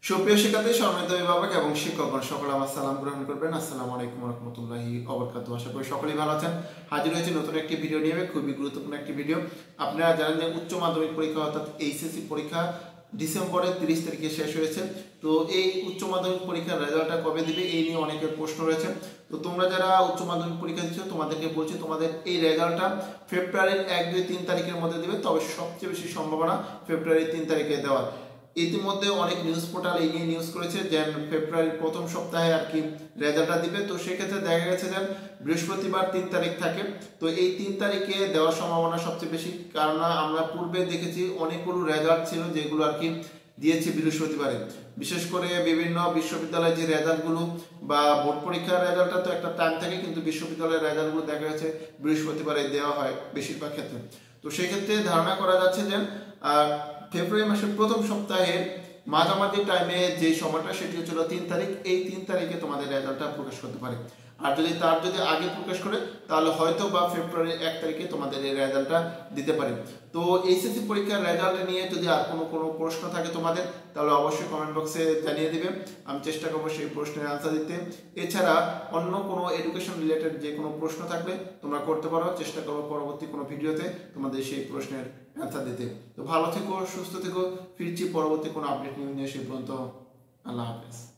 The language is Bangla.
সুপ্রিয় শিক্ষার্থী, সম্মানিত অভিভাবক এবং শিক্ষকগণ সকলে আমার সালাম গ্রহণ করবেন। আসসালামু আলাইকুম ওয়া রাহমাতুল্লাহি ওয়া বারাকাতুহু। আশা করি সকলেই ভালো আছেন। হাজির হয়েছে নতুন একটি ভিডিও নিয়ে, খুবই গুরুত্বপূর্ণ একটি ভিডিও। আপনারা জানেন যে উচ্চ মাধ্যমিক পরীক্ষা অর্থাৎ এইচএসসি পরীক্ষা ডিসেম্বরের 30 তারিখে শেষ হয়েছে। তো এই উচ্চ মাধ্যমিক পরীক্ষার রেজাল্টটা কবে দিবে এই নিয়ে অনেকের প্রশ্ন রয়েছে। তো তোমরা যারা উচ্চ মাধ্যমিক পরীক্ষা দিচ্ছ তোমাদেরকে বলছি, তোমাদের এই রেজাল্টটা ফেব্রুয়ারির 1, 2, 3 তারিখের মধ্যে দিবে, তবে সবচেয়ে বেশি সম্ভাবনা ফেব্রুয়ারির 3 তারিখে দেওয়ার। ইতিমধ্যে অনেক নিউজ পোর্টাল এই নিয়ে নিউজ করেছে যে ফেব্রুয়ারির প্রথম সপ্তাহে আর কি রেজাল্টটা দিবে। তো সেক্ষেত্রে দেখা গেছে যে বৃহস্পতিবার 3 তারিখ থাকে। তো এই 3 তারিখে দেওয়ার সম্ভাবনা সবচেয়ে বেশি, কারণ আমরা পূর্বে দেখেছি অনেকগুলো রেজাল্ট ছিল যেগুলো আর কি দিয়েছে বৃহস্পতিবারে। বিশেষ করে বিভিন্ন বিশ্ববিদ্যালয়ের যে রেজাল্টগুলো বা বোর্ড পরীক্ষার রেজাল্টটা তো একটা টাইম থাকে, কিন্তু বিশ্ববিদ্যালয়ের রেজাল্টগুলো দেখা গেছে বৃহস্পতিবারে দেওয়া হয় বেশিরভাগ ক্ষেত্রে। তো সেক্ষেত্রে ধারণা করা যাচ্ছে যে ফেব্রুয়ারি মাসের প্রথম সপ্তাহের মাঝামাঝি টাইমে যে সময়টা সেটি হচ্ছিল 3 তারিখ। এই 3 তারিখে তোমাদের রেজাল্টটা প্রকাশ করতে পারে। আর যদি আগে প্রকাশ করে তাহলে হয়তো বা ফেব্রুয়ারির 1 তারিখে তোমাদের এই রেজাল্টটা দিতে পারে। তো এইচএসসি পরীক্ষার রেজাল্ট নিয়ে যদি আর কোনো প্রশ্ন থাকে তোমাদের, তাহলে অবশ্যই কমেন্ট বক্সে জানিয়ে দিবে। আমি চেষ্টা করবো সেই প্রশ্নের আনসার দিতে। এছাড়া অন্য কোনো এডুকেশন রিলেটেড যে কোনো প্রশ্ন থাকলে তোমরা করতে পারো, চেষ্টা করবো পরবর্তী কোনো ভিডিওতে তোমাদের সেই প্রশ্নের অ্যান্সার দিতে। তো ভালো থেকো, সুস্থ থেকো, ফিরছি পরবর্তী কোনো আপডেট নিয়ে। সেই পর্যন্ত আল্লাহ হাফেজ।